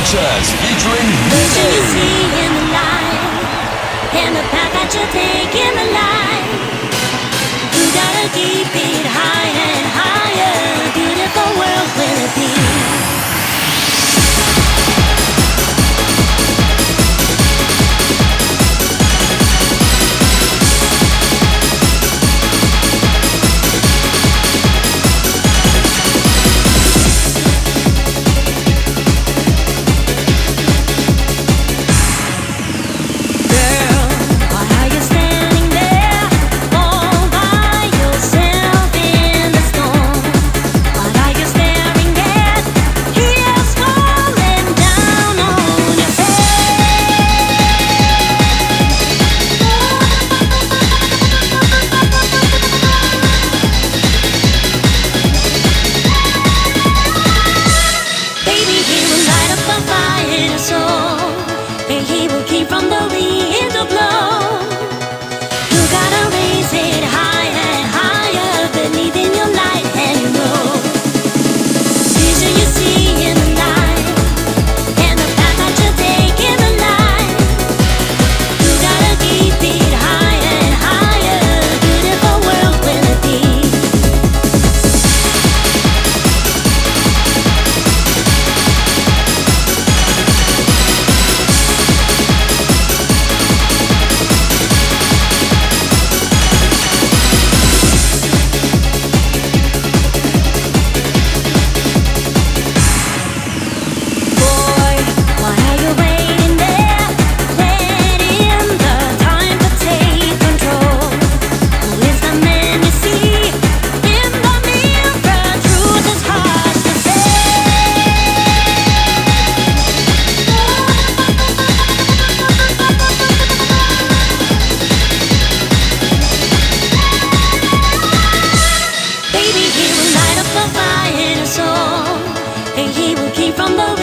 Sanchez featuring Vision you Vinny. see in the light, and the path that you take in the light. You gotta keep it high and higher. Beautiful world will it be? From the